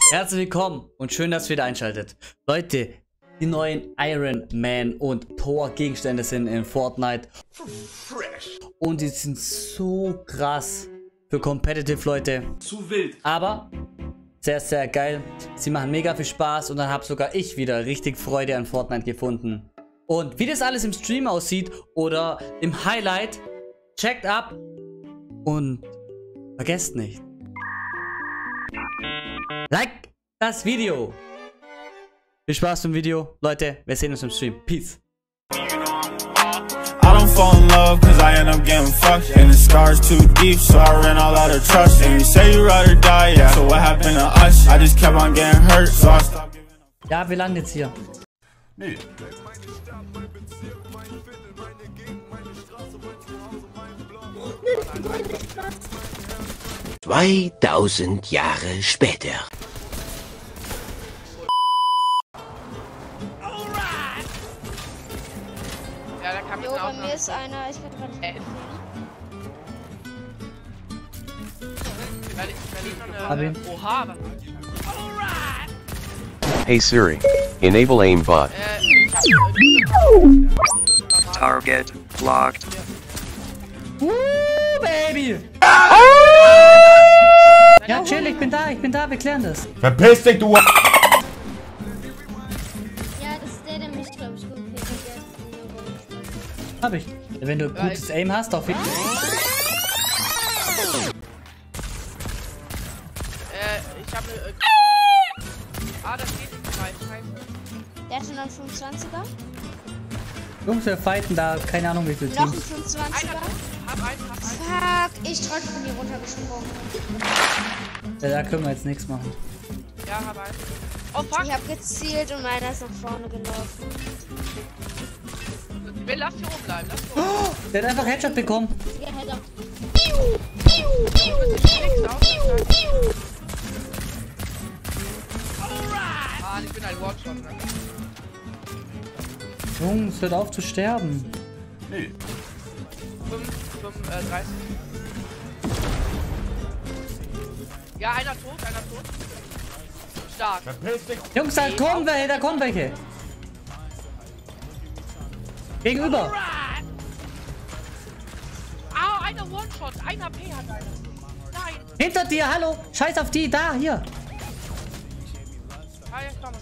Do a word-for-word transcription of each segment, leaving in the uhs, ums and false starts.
Herzlich willkommen und schön, dass ihr wieder einschaltet. Leute, die neuen Iron Man und Thor Gegenstände sind in Fortnite. Und die sind so krass für Competitive, Leute. Zu wild. Aber sehr, sehr geil. Sie machen mega viel Spaß und dann habe sogar ich wieder richtig Freude an Fortnite gefunden. Und wie das alles im Stream aussieht oder im Highlight, checkt ab und vergesst nicht. Like das Video. Viel Spaß im Video. Leute, wir sehen uns im Stream. Peace. I don't fall in love cause I end up getting fucked. And the scars too deep so I ran all out of trust. And you say you ride or die, yeah. So what happened to us? I just kept on getting hurt so I stopped giving up. Ja, wir landen jetzt hier. Nee. zweitausend Jahre später. Ja, da kam Jo, jetzt bei auch mir ist einer, ich kann gerade nicht Äh. Weil ich überlege noch Hab eine. ihn. Oha, was? Hey Siri, enable aimbot. Äh, ich hab, äh, Target locked. Uh, Baby! Ja, chill, ich bin da, ich bin da, wir klären das. Verpiss dich, du. Ja, das ist der, der mich, glaube ich, gut vergessen. Hab ich. Wenn du gutes Aim hast, auf jeden Fall. äh, ich habe eine. Äh, ah, das geht nicht weit. Scheiße. Der hat schon einen fünfundzwanziger. Jungs, wir fighten da, keine Ahnung wie viele Noch ein Teams. fünfundzwanziger. Einer, hab einen, hab einen. Fuck, ich trotzdem von hier runtergesprungen. Ja, da können wir jetzt nichts machen. Ja, hab einen. Oh, fuck. Ich habe gezielt und meiner ist nach vorne gelaufen. Wir lassen hier oben bleiben. Lass hier oben. Oh, der hat einfach Headshot bekommen. Der hält auch. Ah, ich bin ein One-Shot. Ne? Jungs, hört auf zu sterben. Nee. fünf, fünf, äh, dreißig. Ja, einer tot, einer tot. Stark. Verpiss dich. Jungs, da kommen welche, da kommen welche. Gegenüber. Ah, einer One-Shot. Ein H P hat einer. Nein. Hinter dir, hallo. Scheiß auf die, da, hier. Ah, ja, komm.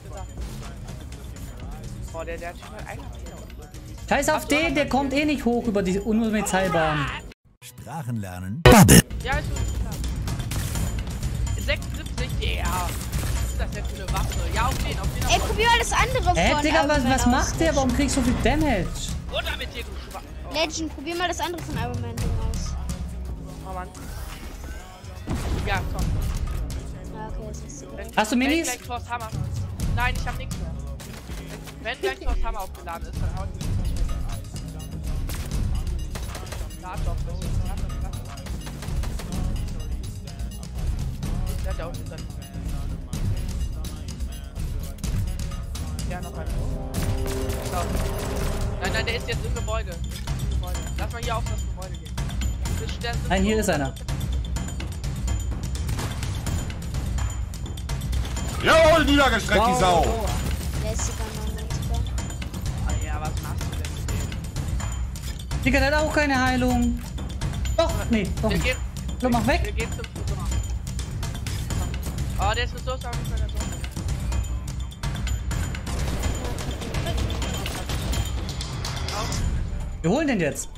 Oh, der, der hat schon mal ein H P. Scheiß auf den, der kommt eh nicht hoch über die Unlimitseilbahn. Sprachen lernen. Ja, ist gut. Klar. sechsundsiebzig, ja. Was ist das denn für eine Waffe? Ja, auf den, auf den. Ey, probier mal das andere Hä, von Digga, Iron was, Man was aus. macht der? Warum kriegst du so viel Damage? Runter mit dir, du Schwach. Oh, Legend, probier mal das andere von Iron Man aus. oh Mann. Ja, komm. Ja, okay, das ist Wenn, Hast du wenn Minis? gleich Thors Hammer. Nein, ich hab nichts mehr. Wenn gleich Thors Hammer aufgeladen ist, dann haut die. Lad doch, das ist lad doch, lad doch. Der hat ja auch nicht drin. Ja, noch einer. So. Nein, nein, der ist jetzt im Gebäude. Im Gebäude. Lass mal hier auf das Gebäude gehen. Das Stern sind Nein, hier so- ist einer. Jawohl, niedergestreckt, die Sau. Der ist sogar noch nicht da. Ah, ja, was machst du denn mit dem? Digga, der hat auch keine Heilung. Doch, nee, doch Wir nicht. gehen, So, mach wir weg. gehen zum Friseur. Oh, der ist mit Soße, aber nicht mehr der Soße. Wir holen den jetzt.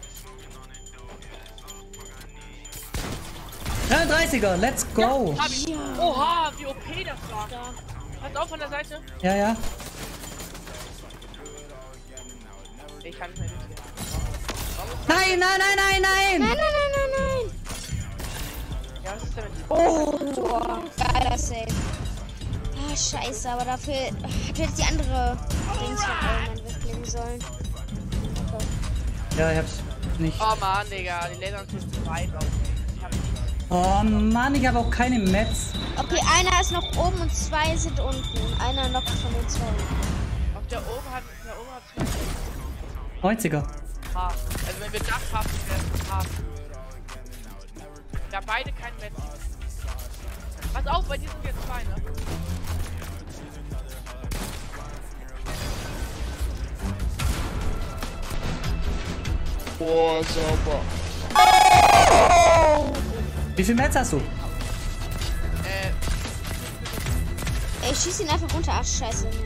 dreiunddreißiger, let's go. Hab ich. Oha, wie O P das war. Pass auf von der Seite. Ja, ja. Ich kann nicht mehr durch. Nein, nein, nein, nein, nein. Nein, nein, nein, nein, nein. Ja, was ist denn mit dir? Oh, geiler Save. Ah, scheiße, aber dafür hätte jetzt die andere Dings von Iron Man weglegen sollen. Ja, ich hab's nicht. Oh Mann, Digga, die Lasern sind zu weit raus. Ich hab nicht. Oh Mann, ich habe auch keine Mets. Okay, einer ist noch oben und zwei sind unten. Einer noch von den zwei. Auf der oben hat der oben hat zwei. neunziger. Hart. Also wenn wir das schaffen, wäre es hart. Wir haben beide kein Metz. Pass auf, bei diesem jetzt. zwei, ne? Boah, sauber. Wie viel Metz hast du? Äh, Ey, ich schieß ihn einfach runter. Ach, scheiße. Ne.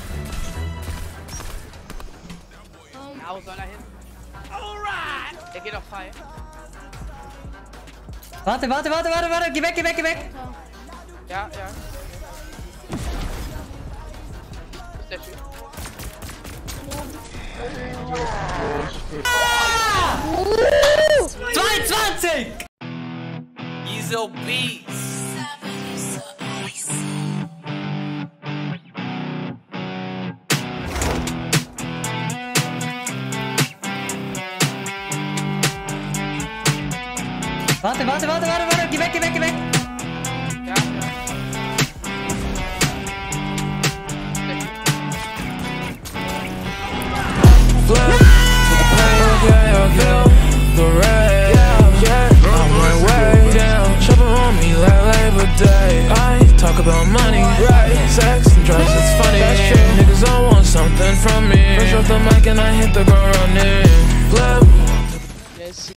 ja, wo soll er hin? Alright! Der geht auf Fall. Warte, warte, warte, warte, warte. Geh weg, geh weg, geh weg. Ja, ja. Wo ist der Typ? zweiundzwanzig! Ezo Beats. Warte, warte, warte, warte, warte. Geh weg, geh weg, geh weg. Ja, ja. Talk about money, right? Sex and drugs, it's funny. That's true. Niggas all want something from me. Push off the mic and I hit the ground.